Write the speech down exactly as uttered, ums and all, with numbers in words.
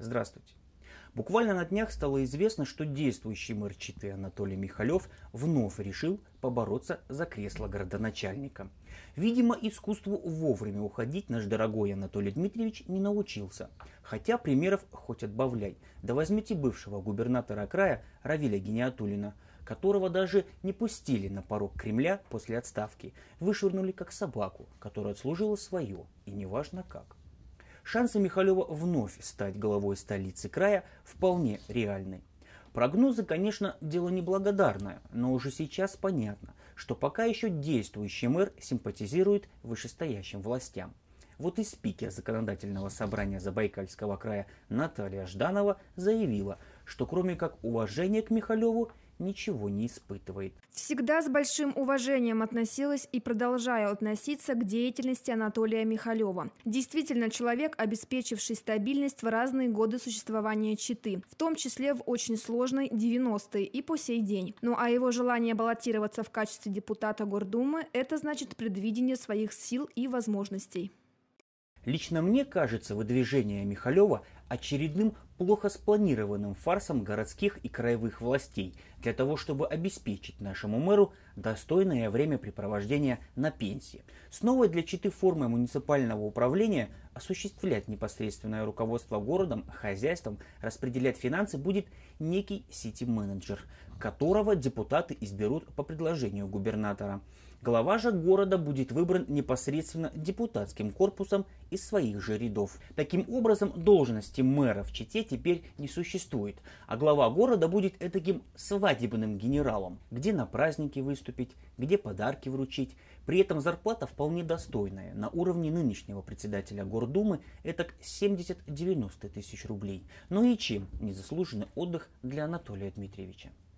Здравствуйте. Буквально на днях стало известно, что действующий мэр Читы Анатолий Михалев вновь решил побороться за кресло городоначальника. Видимо, искусству вовремя уходить наш дорогой Анатолий Дмитриевич не научился. Хотя примеров хоть отбавляй. Да возьмите бывшего губернатора края Равиля Гиниатуллина, которого даже не пустили на порог Кремля после отставки. Вышвырнули как собаку, которая отслужила свое, и неважно как. Шансы Михалева вновь стать главой столицы края вполне реальны. Прогнозы, конечно, дело неблагодарное, но уже сейчас понятно, что пока еще действующий мэр симпатизирует вышестоящим властям. Вот и спикер законодательного собрания Забайкальского края Наталья Жданова заявила, что кроме как уважения к Михалеву ничего не испытывает. Всегда с большим уважением относилась и продолжаю относиться к деятельности Анатолия Михалева. Действительно, человек, обеспечивший стабильность в разные годы существования Читы, в том числе в очень сложные девяностые и по сей день. Ну а его желание баллотироваться в качестве депутата Гордумы – это значит предвидение своих сил и возможностей. Лично мне кажется выдвижение Михалева очередным плохо спланированным фарсом городских и краевых властей для того, чтобы обеспечить нашему мэру достойное времяпрепровождение на пенсии. С новой для Читы формой муниципального управления осуществлять непосредственное руководство городом, хозяйством, распределять финансы будет некий сити-менеджер, которого депутаты изберут по предложению губернатора. Глава же города будет выбран непосредственно депутатским корпусом из своих же рядов. Таким образом, должности мэра в Чите теперь не существует, а глава города будет этаким свадебным генералом, где на праздники выступить, где подарки вручить. При этом зарплата вполне достойная, на уровне нынешнего председателя Гордумы, это семьдесят-девяносто тысяч рублей. Ну и чем незаслуженный отдых для Анатолия Дмитриевича?